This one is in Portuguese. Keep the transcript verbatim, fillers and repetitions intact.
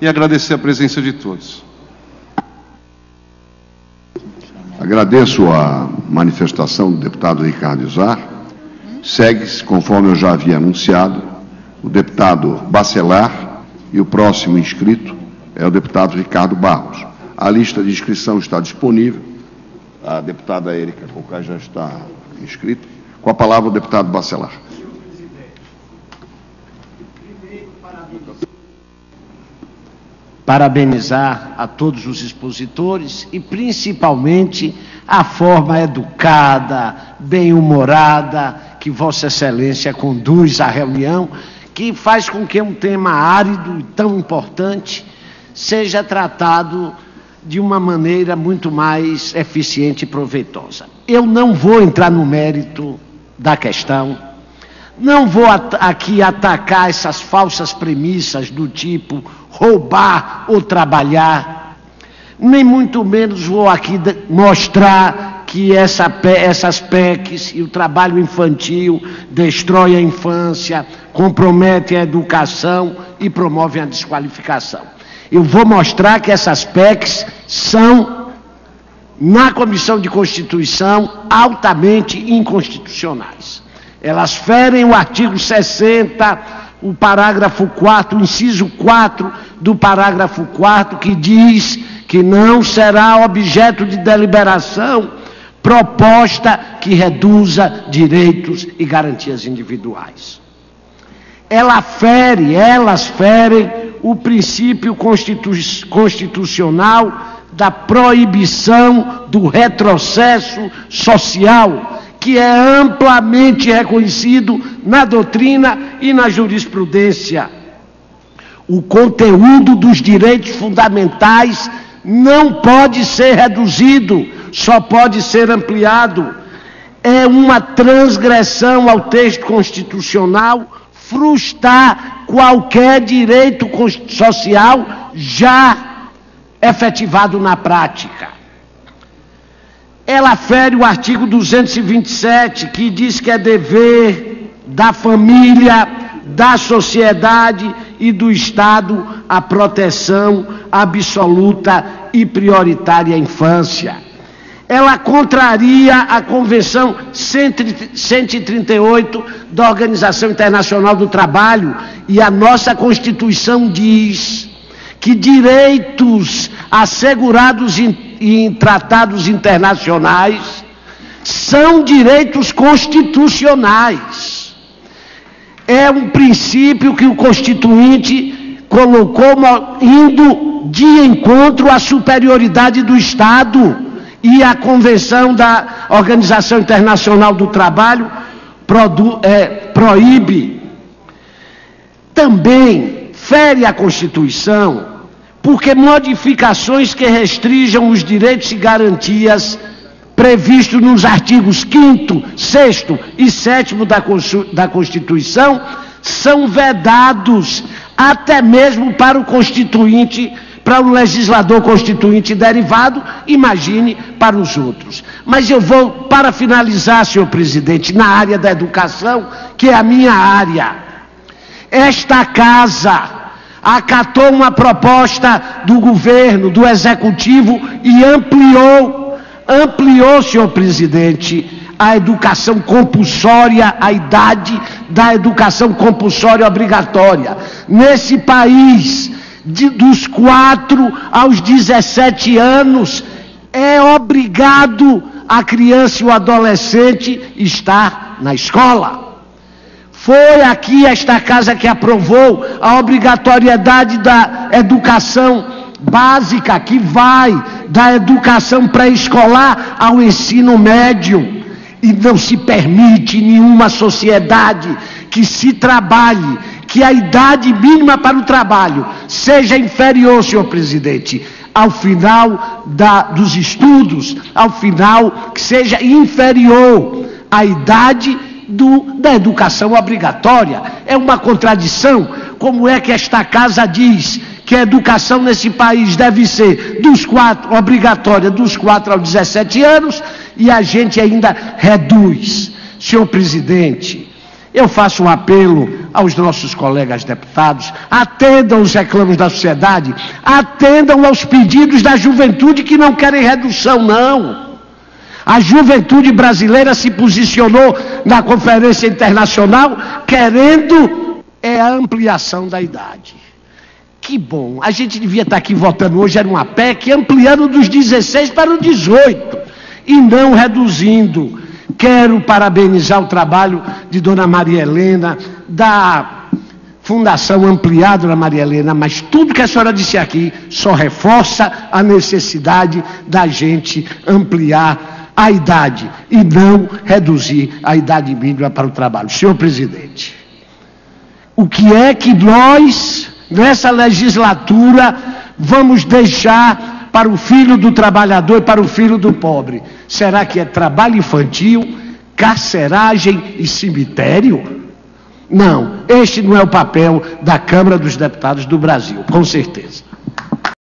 e agradecer a presença de todos. Agradeço a manifestação do deputado Ricardo Izar. Segue-se, conforme eu já havia anunciado, o deputado Bacelar e o próximo inscrito é o deputado Ricardo Barros. A lista de inscrição está disponível. A deputada Érica Cocai já está inscrita. Com a palavra o deputado Bacelar. Parabenizar a todos os expositores e, principalmente, a forma educada, bem-humorada que Vossa Excelência conduz à reunião, que faz com que um tema árido e tão importante seja tratado de uma maneira muito mais eficiente e proveitosa. Eu não vou entrar no mérito da questão, não vou at- aqui atacar essas falsas premissas do tipo roubar ou trabalhar, nem muito menos vou aqui de- mostrar que essa P- essas P E Cs e o trabalho infantil destrói a infância, comprometem a educação e promovem a desqualificação. Eu vou mostrar que essas P E Cs são, na Comissão de Constituição, altamente inconstitucionais. Elas ferem o artigo sessenta, o parágrafo quarto, o inciso quatro do parágrafo quarto, que diz que não será objeto de deliberação proposta que reduza direitos e garantias individuais. Ela fere, elas ferem o princípio constitu- constitucional da proibição do retrocesso social, que é amplamente reconhecido na doutrina e na jurisprudência. O conteúdo dos direitos fundamentais não pode ser reduzido, só pode ser ampliado. É uma transgressão ao texto constitucional frustrar qualquer direito social já efetivado na prática. Ela fere o artigo duzentos e vinte e sete, que diz que é dever da família, da sociedade e do Estado a proteção absoluta e prioritária à infância. Ela contraria a Convenção cento e trinta e oito da Organização Internacional do Trabalho, e a nossa Constituição diz que direitos assegurados em e em tratados internacionais são direitos constitucionais. É um princípio que o Constituinte colocou indo de encontro à superioridade do Estado, e a Convenção da Organização Internacional do Trabalho produ, é, proíbe. Também fere a Constituição porque modificações que restringam os direitos e garantias previstos nos artigos quinto, sexto e sétimo da Constituição são vedados até mesmo para o Constituinte, para o legislador constituinte derivado, imagine para os outros. Mas eu vou, para finalizar, senhor presidente, na área da educação, que é a minha área. Esta casa acatou uma proposta do governo, do executivo, e ampliou, ampliou, senhor presidente, a educação compulsória, a idade da educação compulsória obrigatória. Nesse país, de, dos quatro aos dezessete anos, é obrigado a criança e o adolescente estar na escola. Foi aqui esta casa que aprovou a obrigatoriedade da educação básica, que vai da educação pré-escolar ao ensino médio. E não se permite em nenhuma sociedade que se trabalhe, que a idade mínima para o trabalho seja inferior, senhor presidente, ao final da, dos estudos, ao final que seja inferior à idade Do, da educação obrigatória. É uma contradição. Como é que esta casa diz que a educação nesse país deve ser dos quatro, obrigatória dos quatro aos dezessete anos, e a gente ainda reduz? Senhor presidente, eu faço um apelo aos nossos colegas deputados, atendam os reclamos da sociedade, atendam aos pedidos da juventude que não querem redução, não. A juventude brasileira se posicionou na Conferência Internacional querendo é a ampliação da idade. Que bom, a gente devia estar aqui votando hoje, era uma P E C ampliando dos dezesseis para os dezoito e não reduzindo. Quero parabenizar o trabalho de Dona Maria Helena, da Fundação Ampliar, Dona Maria Helena, mas tudo que a senhora disse aqui só reforça a necessidade da gente ampliar a idade e não reduzir a idade mínima para o trabalho. Senhor presidente, o que é que nós, nessa legislatura, vamos deixar para o filho do trabalhador e para o filho do pobre? Será que é trabalho infantil, carceragem e cemitério? Não, este não é o papel da Câmara dos Deputados do Brasil, com certeza.